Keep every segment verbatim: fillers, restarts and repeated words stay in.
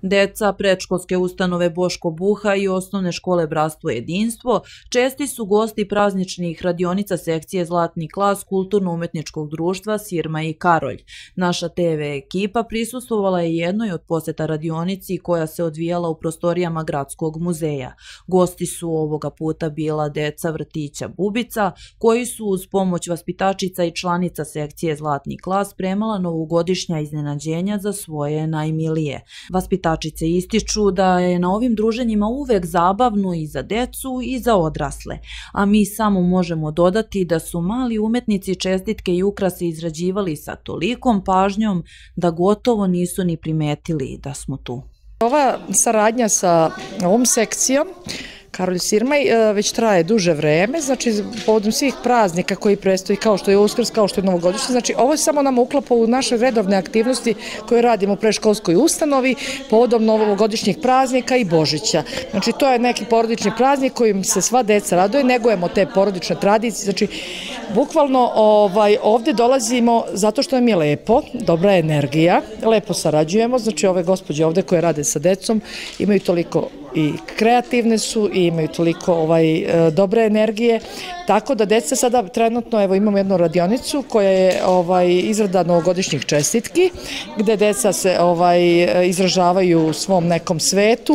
Deca predškolske ustanove Boško Buha i osnovne škole Bratstvo i jedinstvo česti su gosti prazničnih radionica sekcije Zlatni klas Kulturno-umetničkog društva Sirma i Karolj. Naša te ve ekipa prisustvovala je jednoj od poseta radionici koja se odvijala u prostorijama Gradskog muzeja. Gosti su ovoga puta bila deca vrtića Bubica, koji su uz pomoć vaspitačica i članica sekcije Zlatni klas spremala novogodišnja iznenađenja za svoje najmilije. Vaspitačice ističu da je na ovim druženjima uvek zabavno i za decu i za odrasle, a mi samo možemo dodati da su mali umetnici čestitke i ukrase izrađivali sa tolikom pažnjom da gotovo nisu ni primetili da smo tu. Ova saradnja sa ovom sekcijom Karolj Sirmaj već traje duže vreme, znači povodom svih praznika koji predstoji kao što je Uskrs, kao što je Novogodišnji, znači ovo samo nam uklapa u naše redovne aktivnosti koje radimo u predškolskoj ustanovi povodom novogodišnjih praznika i Božića. Znači to je neki porodični praznik kojim se sva deca raduje, negujemo te porodične tradicije, znači bukvalno ovaj, ovde dolazimo zato što nam je lepo, dobra energija, lepo sarađujemo, znači ove gospođe ovde koje rade sa decom imaju toliko i kreativne su i imaju toliko ovaj, dobre energije, tako da deca sada trenutno, evo imamo jednu radionicu koja je ovaj, izrada novogodišnjih čestitki, gde deca se ovaj, izražavaju u svom nekom svetu,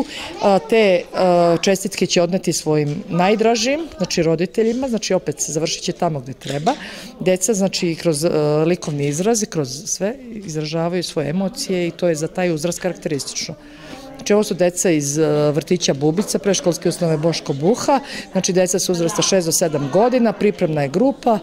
te čestitke će odneti svojim najdražim, znači roditeljima, znači opet se završit će tamo gde treba. Deca, znači kroz likovni izraz, kroz sve izražavaju svoje emocije i to je za taj uzrast karakteristično. Znači ovo su deca iz vrtića Bubica, predškolske ustanove Boško Buha, znači deca su uzrasta šest do sedam godina, pripremna je grupa,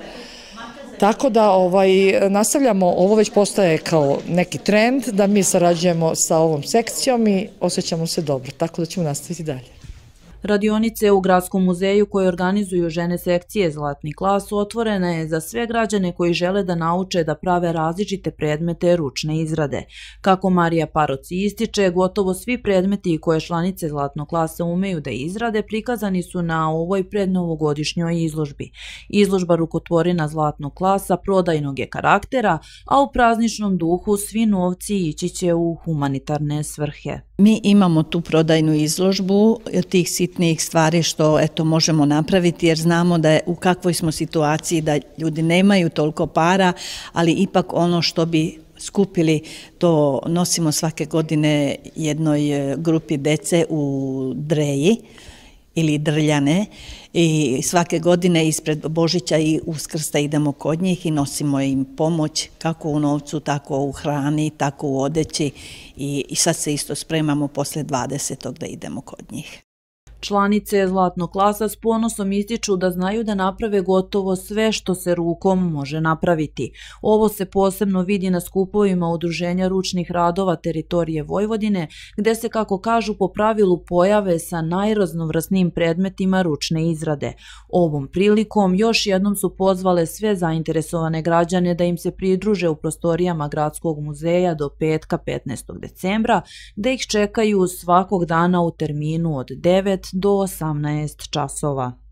tako da ovaj, nastavljamo, ovo već postaje kao neki trend, da mi sarađujemo sa ovom sekcijom i osjećamo se dobro, tako da ćemo nastaviti dalje. Radionice u Gradskom muzeju koje organizuju žene sekcije Zlatni klas otvorena je za sve građane koji žele da nauče da prave različite predmete ručne izrade. Kako Marija Paroci ističe, gotovo svi predmeti koje članice Zlatnog klasa umeju da izrade prikazani su na ovoj prednovogodišnjoj izložbi. Izložba rukotvorina Zlatnog klasa prodajnog je karaktera, a u prazničnom duhu svi novci ići će u humanitarne svrhe. Mi imamo tu prodajnu izložbu tih sitnijih stvari što eto možemo napraviti jer znamo da je u kakvoj smo situaciji da ljudi nemaju toliko para, ali ipak ono što bi skupili to nosimo svake godine jednoj grupi dece u Dreji ili Drljane i svake godine ispred Božića i Uskrsta idemo kod njih i nosimo im pomoć kako u novcu, tako u hrani, tako u odeći i sad se isto spremamo posle dvadesetog da idemo kod njih. Članice Zlatnog klasa s ponosom ističu da znaju da naprave gotovo sve što se rukom može napraviti. Ovo se posebno vidi na skupovima Udruženja ručnih radova teritorije Vojvodine, gde se, kako kažu, po pravilu pojave sa najraznovrsnijim predmetima ručne izrade. Ovom prilikom još jednom su pozvale sve zainteresovane građane da im se pridruže u prostorijama Gradskog muzeja do petka petnaestog decembra, gde ih čekaju svakog dana u terminu od devet do osamnaest časova.